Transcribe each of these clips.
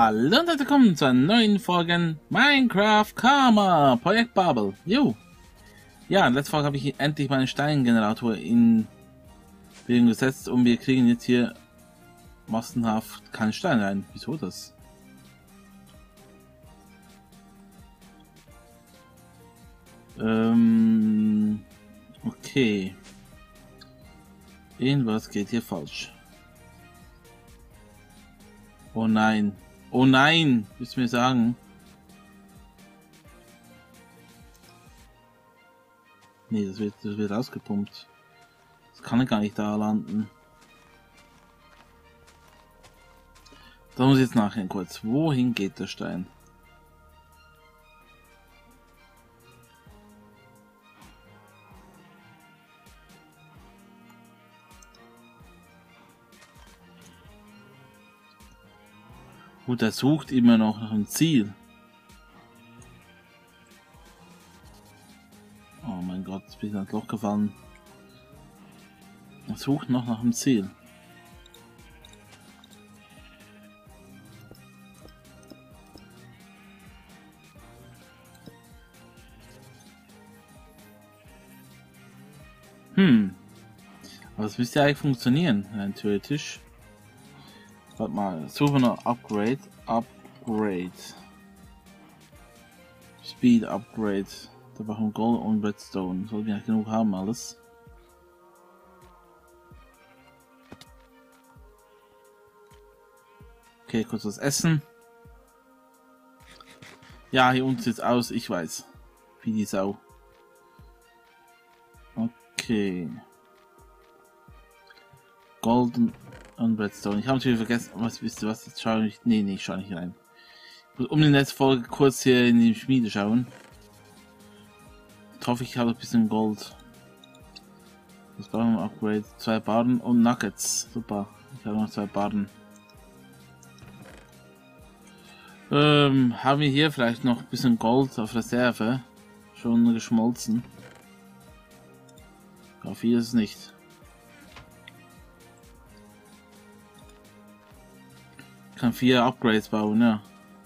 Hallo und herzlich willkommen zu einer neuen Folge Minecraft Karma Projekt Babel. Jo. Ja, in letzter Folge habe ich endlich meinen Steingenerator in Bewegung gesetzt und wir kriegen jetzt hier massenhaft keinen Stein rein. Wieso das? Okay. Irgendwas geht hier falsch. Oh nein. Oh nein! Willst du mir sagen? Nee, das wird rausgepumpt. Das kann gar nicht da landen. Da muss ich jetzt nachher kurz. Wohin geht der Stein? Gut, er sucht immer noch nach einem Ziel. Oh mein Gott, jetzt bin ich ins Loch gefallen. Er sucht noch nach einem Ziel. Aber es müsste ja eigentlich funktionieren, rein theoretisch. Warte mal, suche noch Upgrade. Speed Upgrade. Da brauchen wir Gold und Redstone. Sollten wir genug haben alles. Okay, kurz was essen. Ja, hier unten sieht's aus, ich weiß. Wie die Sau. Okay. Golden und Redstone. Ich habe natürlich vergessen, wisst ihr was? Jetzt schaue ich. Nee, ich schaue nicht rein. Ich muss um die letzte Folge kurz hier in die Schmiede schauen. Ich hoffe, ich habe ein bisschen Gold. Das brauchen wir Upgrade. 2 Barren und Nuggets. Super. Ich habe noch 2 Barren. Haben wir hier vielleicht noch ein bisschen Gold auf Reserve? Schon geschmolzen. Auf hier ist es nicht. Ich kann 4 Upgrades bauen, ja.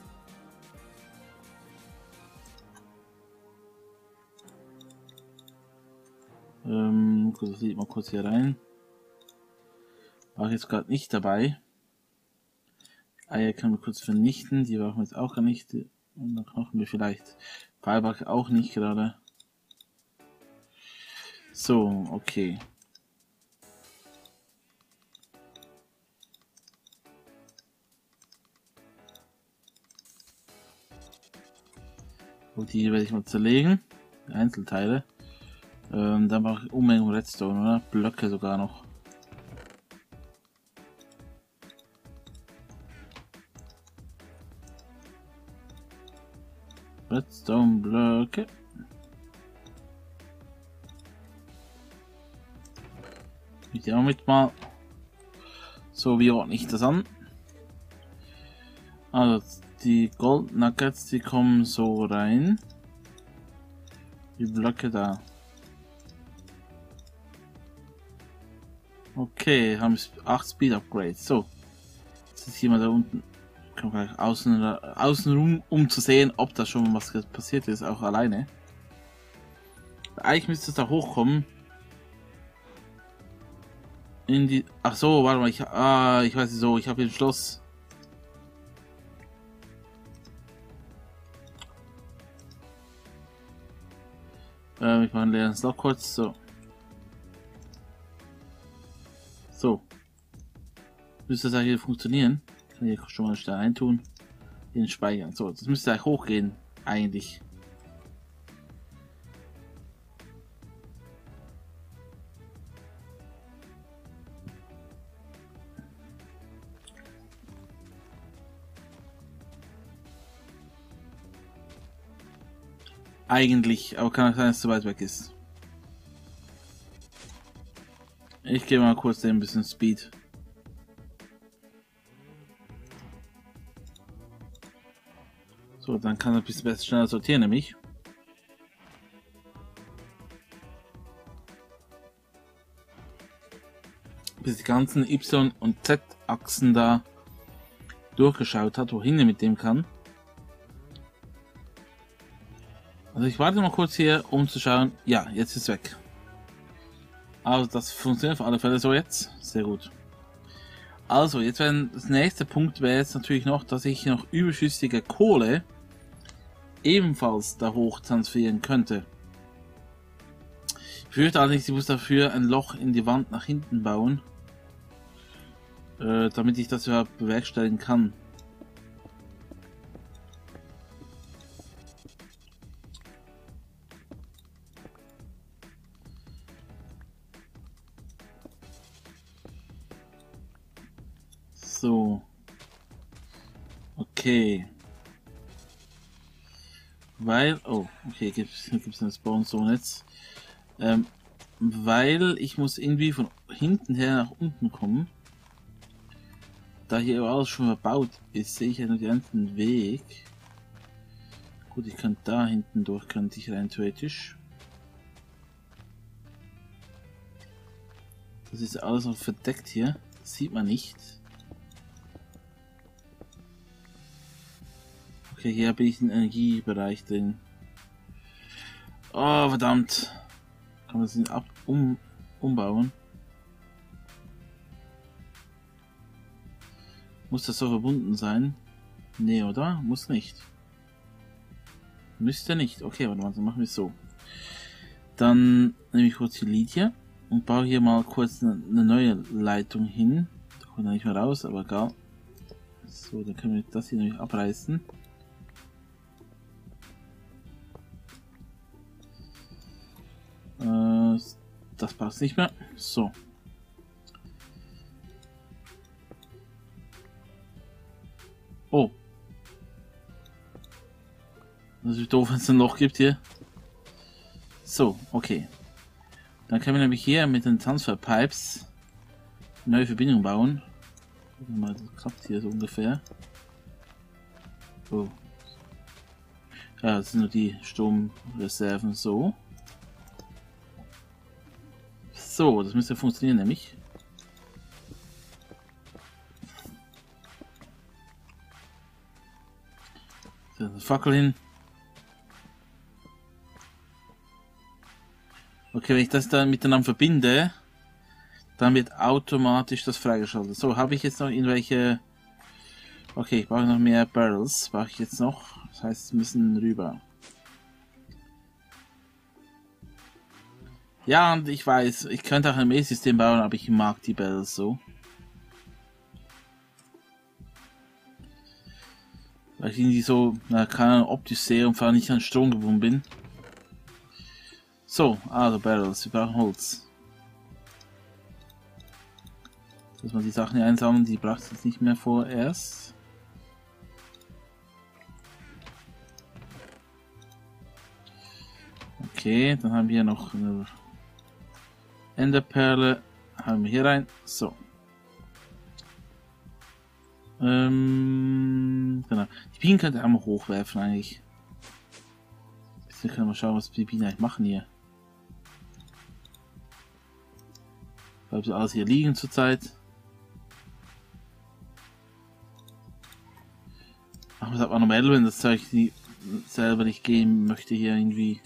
Gut, das sieht mal kurz hier rein. War ich jetzt gerade nicht dabei. Eier können wir kurz vernichten, die brauchen wir jetzt auch gar nicht. Und dann knochen wir vielleicht. Fireback auch nicht gerade. So, okay. Gut, die werde ich mal zerlegen. Die Einzelteile. Dann brauche ich Unmengen Redstone, oder? Blöcke sogar noch. Redstone Blöcke. Ich auch mit mal. So, wie ordne ich das an? Also, die Gold Nuggets, die kommen so rein. Die Blöcke da. Okay, haben 8 Speed Upgrades. So. Jetzt ist jemand da unten. Kommt gleich außen rum, um zu sehen, ob da schon was passiert ist, auch alleine. Eigentlich müsste es da hochkommen. In die. Ach so, warte mal, ich weiß nicht so, ich habe hier ein Schloss. Ich mache ein leeres Loch kurz, so. So. Müsste das hier funktionieren. Ich kann hier schon mal schnell eintun. In den Speichern. So, das müsste eigentlich hochgehen, eigentlich. Eigentlich, aber kann auch sein, dass es zu weit weg ist. Ich gebe mal kurz ein bisschen Speed. So, dann kann er ein bisschen besser schneller sortieren, nämlich. Bis die ganzen Y- und Z-Achsen da durchgeschaut hat, wohin er mit dem kann. Also ich warte mal kurz hier, um zu schauen. Ja, jetzt ist es weg. Also das funktioniert auf alle Fälle so jetzt. Sehr gut. Also jetzt das nächste Punkt wäre jetzt natürlich noch, dass ich noch überschüssige Kohle ebenfalls da hoch transferieren könnte. Ich fürchte allerdings, ich muss dafür ein Loch in die Wand nach hinten bauen, damit ich das überhaupt bewerkstelligen kann. So. Okay. Weil, oh, okay, gibt's eine Spawn Zone jetzt. Weil ich muss irgendwie von hinten her nach unten kommen. Da hier alles schon verbaut ist, sehe ich ja nur den ganzen Weg. Gut, ich könnte da hinten durch, könnte ich rein theoretisch. Das ist alles noch verdeckt hier. Das sieht man nicht. Okay, hier bin ich im Energiebereich drin. Oh, verdammt. Kann man das umbauen? Muss das so verbunden sein? Nee, oder? Muss nicht. Müsste nicht. Okay, warte mal, dann machen wir es so. Dann nehme ich kurz die Linie und baue hier mal kurz eine neue Leitung hin. Da kommt er nicht mehr raus, aber egal. So, dann können wir das hier nämlich abreißen. Das passt nicht mehr. So. Oh. Das ist doof, wenn es ein Loch gibt hier. So, okay. Dann können wir nämlich hier mit den Transferpipes eine neue Verbindung bauen. Mal, das klappt hier so ungefähr. Oh. Ja, das sind nur die Stromreserven so. So, das müsste funktionieren nämlich. So, eine Fackel hin. Okay, wenn ich das dann miteinander verbinde, dann wird automatisch das freigeschaltet. So, habe ich jetzt noch irgendwelche... Okay, ich brauche noch mehr Barrels. Brauche ich jetzt noch. Das heißt, sie müssen rüber. Ja, und ich weiß, ich könnte auch ein Mail-System bauen, aber ich mag die Barrels so. Weil ich irgendwie so, keine Ahnung, optisch sehe und vor allem nicht an Strom gebunden bin. So, also Barrels, wir brauchen Holz. Dass man die Sachen hier einsammeln, die braucht es jetzt nicht mehr vorerst. Okay, dann haben wir hier noch eine Enderperle. Haben wir hier rein. So. Genau. Die Bienen könnte ich einmal hochwerfen eigentlich. Jetzt können wir schauen, was die Bienen eigentlich machen hier. Weil sie alles hier liegen zurzeit. Ach, was hat man noch Melvin, das Zeug die selber nicht gehen möchte hier irgendwie.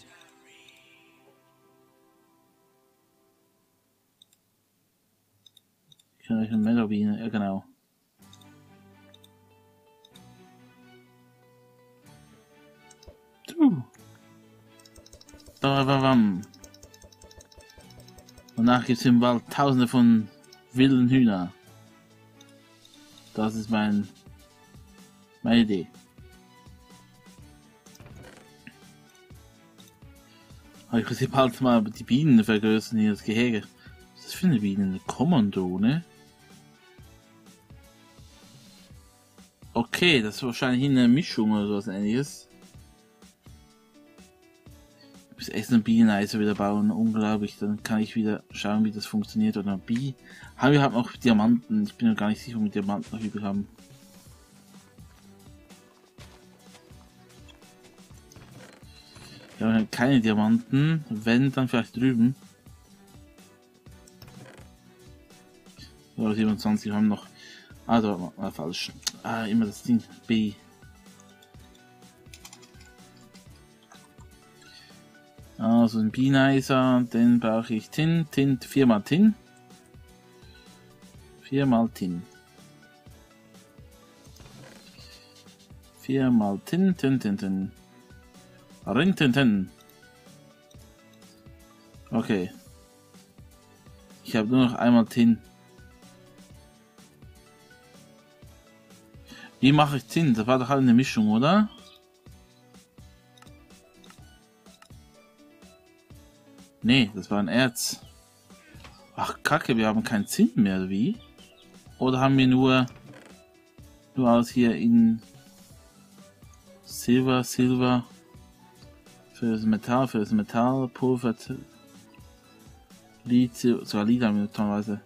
Ich kann euch eine Melvin, ja genau. Danach gibt es im Wald tausende von wilden Hühner. Das ist meine Idee. Aber ich muss hier bald mal die Bienen vergrößern hier, das Gehege. Was ist das für eine Biene? Eine Kommando, ne? Okay, das ist wahrscheinlich eine Mischung oder sowas ähnliches. Ich muss echt eine Bieneneiser wieder bauen, unglaublich. Dann kann ich wieder schauen, wie das funktioniert. Oder haben wir halt noch Diamanten? Ich bin mir gar nicht sicher, ob wir Diamanten noch übrig haben. Wir haben keine Diamanten. Wenn, dann vielleicht drüben. Oder 27 haben noch. Also, falsch. Immer das Ding. B. Also ein Beanizer, den brauche ich Tin, 4 mal Tin. 4 mal Tin. 4 mal Tin, Tin. Rin. Okay. Ich habe nur noch einmal Tin. Wie mache ich Tin? Das war doch halt eine Mischung, oder? Nee, das war ein Erz. Ach, Kacke, wir haben kein Zinn mehr, wie? Oder haben wir nur aus hier in Silber, für das Metall, Pulver, Lithium, sogar Lithium haben wir tonweise.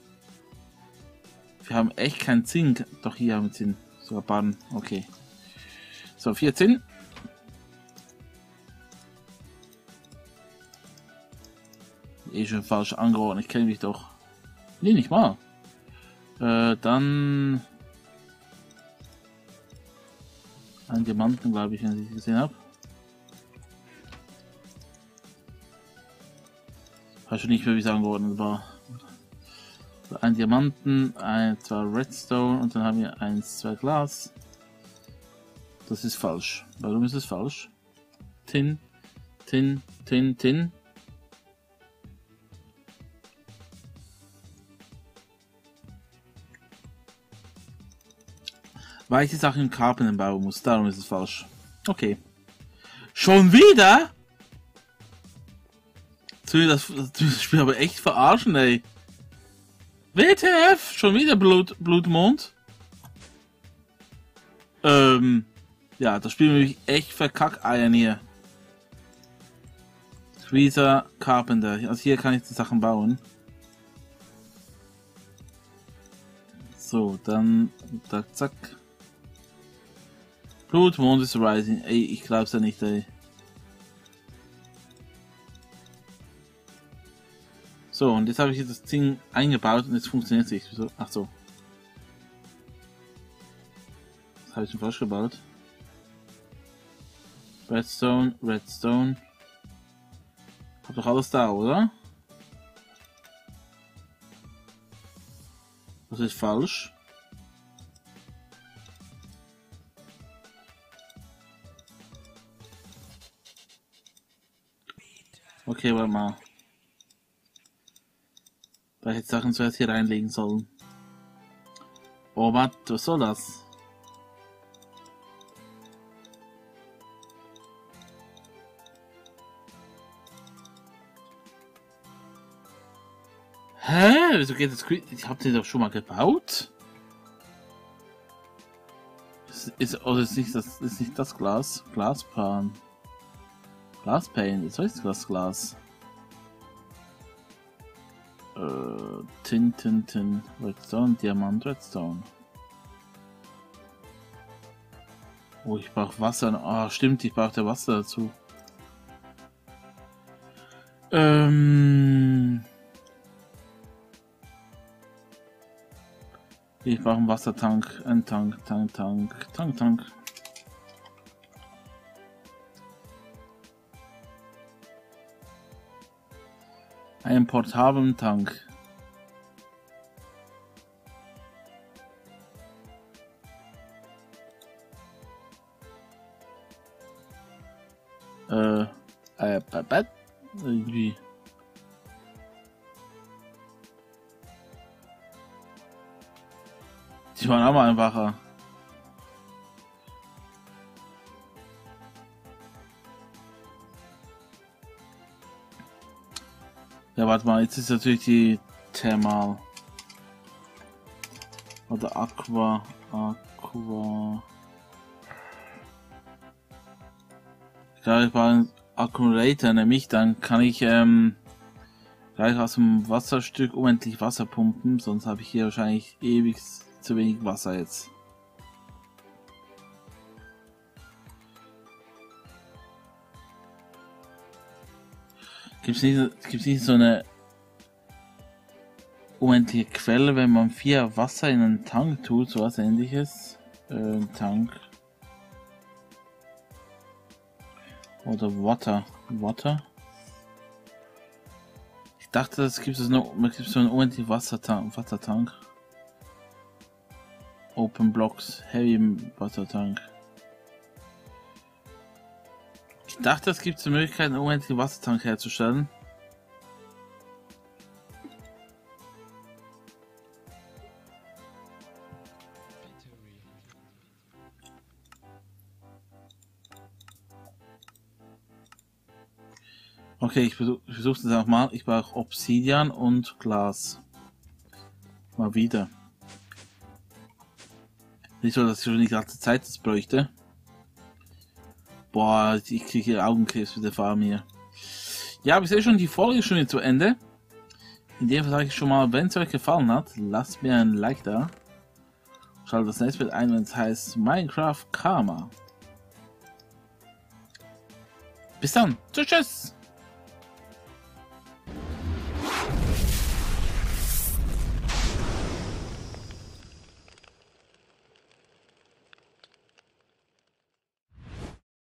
Wir haben echt kein Zink, doch hier haben wir Zinn, sogar Baden, okay. So, 4 Zinn. Schon falsch angeordnet, ich kenne mich doch. Nee, nicht mal. Dann ein Diamanten, glaube ich, wenn ich gesehen habe. Weiß schon nicht mehr, wie es angeordnet war. Ein Diamanten, zwei Redstone und dann haben wir 2 Glas. Das ist falsch. Warum ist es falsch? Tin. Weil ich die Sachen im Carpenter bauen muss, darum ist es falsch. Okay. Schon wieder? Das Spiel aber echt verarschen, ey. WTF? Schon wieder Blutmond? Ja, das Spiel will ich echt verkackeiern hier. Squeezer, Carpenter. Also hier kann ich die Sachen bauen. So, dann zack. Blutmond ist rising. Ey, ich glaub's ja nicht, ey. So, und jetzt habe ich hier das Ding eingebaut und jetzt funktioniert es nicht. Ach so. Das habe ich schon falsch gebaut. Redstone. Hab doch alles da, oder? Das ist falsch. Okay, warte mal. Da hätte ich Sachen zuerst hier reinlegen sollen. Oh, was soll das? Hä? Wieso geht das? Ich hab den doch schon mal gebaut. Ist nicht das Glas? Glaspan. Glaspane, jetzt heißt das Glas. Tin. Redstone, Diamant, Redstone. Oh, ich brauche Wasser. Ah, stimmt, ich brauche Wasser dazu. Ich brauche einen Wassertank, einen Tank. Einen portablen Tank. Irgendwie. Die waren aber einfacher. Ja, warte mal, jetzt ist natürlich die Thermal. Oder Aqua. Ich glaube, ich brauche einen Accumulator, nämlich dann kann ich gleich aus dem Wasserstück unendlich Wasser pumpen, sonst habe ich hier wahrscheinlich ewig zu wenig Wasser jetzt. Gibt's nicht so eine unendliche Quelle, wenn man 4 Wasser in einen Tank tut, sowas ähnliches. Tank. Oder Water. Ich dachte, es gibt so einen unendlichen Wassertank. Open Blocks, Heavy Wassertank. Ich dachte, es gibt die Möglichkeit, einen unendlichen Wassertank herzustellen. Okay, ich versuche es einfach mal. Ich brauche Obsidian und Glas. Mal wieder. Nicht so, dass ich schon die ganze Zeit das bräuchte. Boah, ich kriege Augenkrebs mit der Farm hier. Ja, aber ich sehe schon, die Folge ist schon wieder zu Ende. In dem Fall sage ich schon mal, wenn es euch gefallen hat, lasst mir ein Like da. Schaltet das Netzwerk ein, wenn es heißt Minecraft Karma. Bis dann. Tschüss.